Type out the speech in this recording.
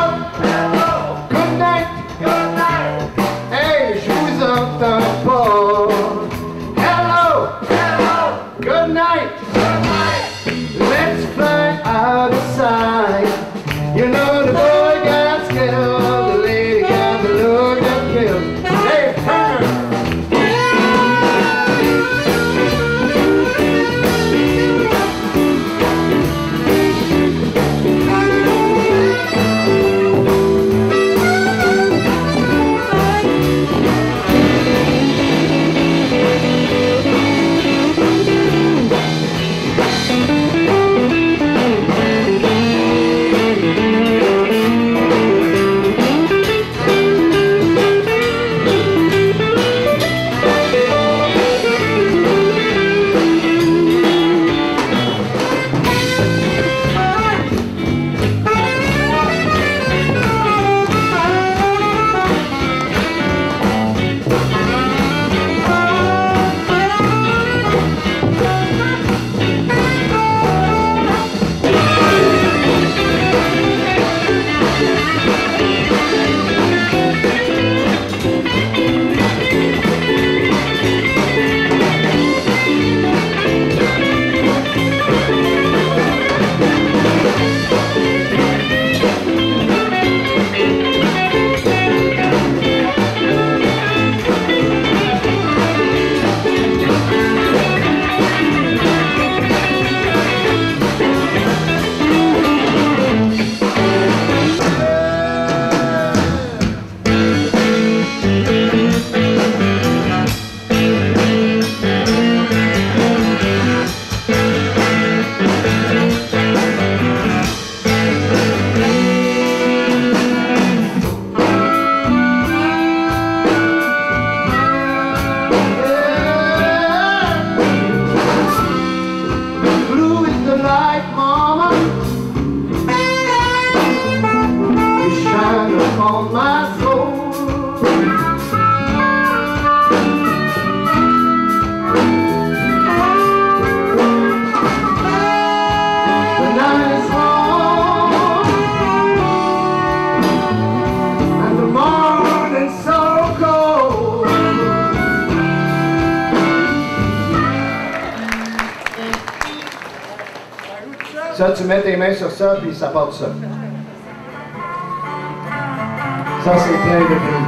hello, good night, hey, shoes up the pole. Hello, good night, let's fly out of sight. You know the boy got skilled, the lady got the look that kills. Hey, Turner! On my soul, the night is long and the morning so cold. Ça, tu mets tes mains sur ça, puis ça part tout seul. Ça, c'est plein de bruit.